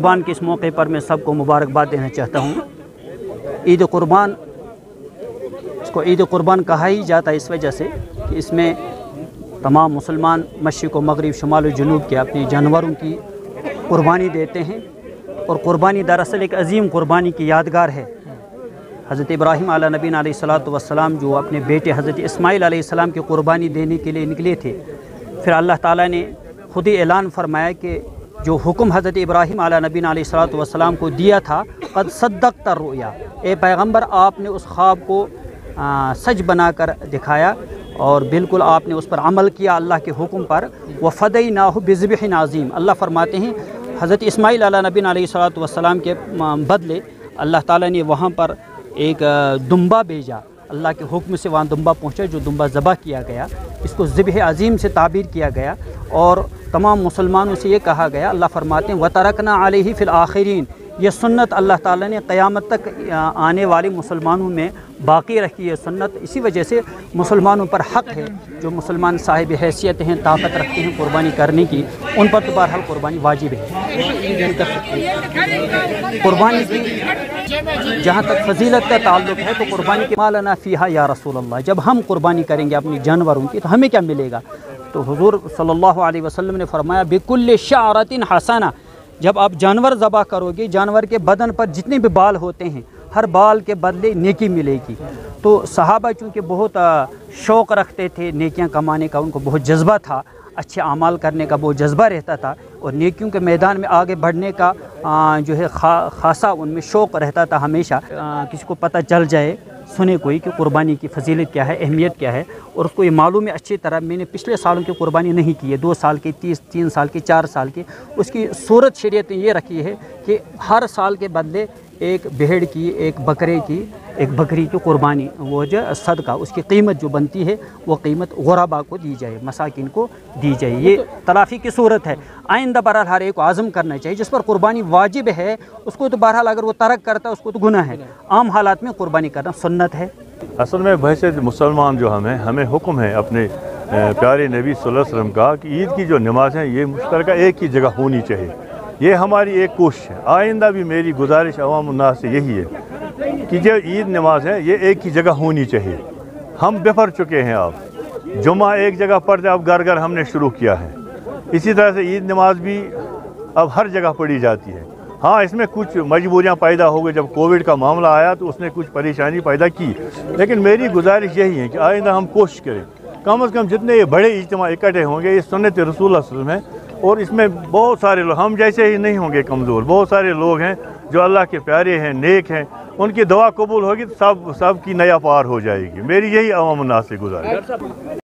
कुर्बान के इस मौके पर मैं सबको मुबारकबाद देना चाहता हूँ। ईद कुर्बान, इसको ईद कुर्बान कहा ही जाता है इस वजह से कि इसमें तमाम मुसलमान मशरिक़ व मग़रिब, शुमाल व जनूब के अपने जानवरों की कुर्बानी देते हैं। और कुर्बानी दरअसल एक अजीम कुर्बानी की यादगार है। हज़रत इब्राहीम अला नबीना अलैहिस्सलातु वस्सलाम जो अपने बेटे हज़रत इस्माईल अलैहिस्सलाम की कुर्बानी देने के लिए निकले थे, फिर अल्लाह ताला ने खुद ही ऐलान फरमाया कि जो हुक्म हज़रत इब्राहीम अला नबीना अलैहिस्सलातु वस्सलाम को दिया था, क़द सद्दक़्ता रुया, ए पैगम्बर आपने उस ख्वाब को सच बनाकर दिखाया और बिल्कुल आपने उस पर अमल किया अल्लाह के हुक्म पर। वफ़दैनाहु बिज़िब्हिन अज़ीम, अल्लाह फरमाते हैं हज़रत इस्माईल अला नबीना अलैहिस्सलातु वस्सलाम के बदले अल्लाह ताला ने वहाँ पर एक दुम्बा भेजा। अल्लाह के हुक्म से वहाँ दुम्बा पहुँचा, जो दुम्बा ज़बह किया गया, इसको ज़िब्ह अज़ीम से ताबीर किया गया। और तमाम मुसलमानों से ये कहा गया, अल्लाह फरमाते हैं वतरकना अलैहि फ़िल आखिरीन, ये सुन्नत अल्लाह ताला ने क़यामत तक आने वाले मुसलमानों में बाकी रखी है सुन्नत। इसी वजह से मुसलमानों पर हक़ है, जो मुसलमान साहिब हैसियत हैं, ताकत रखते हैं कुर्बानी करने की, उन पर तो बहरहाल कुर्बानी वाजिब है। कुर्बानी की जहाँ तक फजीलत का ताल्लुक़ है तो कुर्बानी के मालना फ़ीहा या रसूल अल्लाह, जब हम कुर्बानी करेंगे अपनी जानवरों की तो हमें क्या मिलेगा? तो हुज़ूर सल्लल्लाहु अलैहि वसल्लम ने फरमाया बिकुल्लि शअरतिन हसना, जब आप जानवर ज़बह करोगे, जानवर के बदन पर जितने भी बाल होते हैं, हर बाल के बदले नेकी मिलेगी। तो सहाबा चूँकि बहुत शौक़ रखते थे नेकियां कमाने का, उनको बहुत जज्बा था, अच्छे अमाल करने का बहुत जज्बा रहता था और नेकियों के मैदान में आगे बढ़ने का जो है ख़ासा उनमें शौक़ रहता था हमेशा। किसी को पता चल जाए, सुने कोई कि कुर्बानी की फजीलत क्या है, अहमियत क्या है, और उसको ये मालूम है अच्छी तरह। मैंने पिछले सालों की कुर्बानी नहीं की है, 2 साल की, 3 साल की, 4 साल की। उसकी सूरत शरीयत ने ये रखी है कि हर साल के बदले एक भेड़ की, एक बकरे की, एक बकरी की कुर्बानी, वो जो सदका, उसकी कीमत जो बनती है वो कीमत गुरबा को दी जाए, मसाकिन को दी जाए। ये तलाफ़ी की सूरत है। आइंदा बहरहाल हर एक को आज़म करना चाहिए, जिस पर कुर्बानी वाजिब है उसको तो बहरहाल अगर वो तरक करता है उसको तो गुनाह है। आम हालात में कुर्बानी करना सुन्नत है। असल में बहैसियत मुसलमान जो हमें हुक्म है अपने प्यारे नबी सल्लल्लाहु अलैहि वसल्लम का कि ईद की जो नमाज़ है ये मुश्तरका एक ही जगह होनी चाहिए। ये हमारी एक कोशिश है। आइंदा भी मेरी गुजारिश अवाम उन्नास से यही है कि जो ईद नमाज है ये एक ही जगह होनी चाहिए। हम बिफर चुके हैं, अब जुमा एक जगह पढ़ते, अब घर घर हमने शुरू किया है। इसी तरह से ईद नमाज भी अब हर जगह पढ़ी जाती है। हाँ, इसमें कुछ मजबूरियाँ पैदा हो गई, जब कोविड का मामला आया तो उसने कुछ परेशानी पैदा की, लेकिन मेरी गुजारिश यही है कि आइंदा हम कोशिश करें कम से कम जितने ये बड़े इज्तिमा इकट्ठे होंगे, ये सुन्नत रसूल सल्लल्लाहु अलैहि वसल्लम है। और इसमें बहुत सारे लोग हम जैसे ही नहीं होंगे कमज़ोर, बहुत सारे लोग हैं जो अल्लाह के प्यारे हैं, नेक हैं, उनकी दुआ कबूल होगी तो सब की नया पार हो जाएगी। मेरी यही अवाम उन्नास से गुजारिश।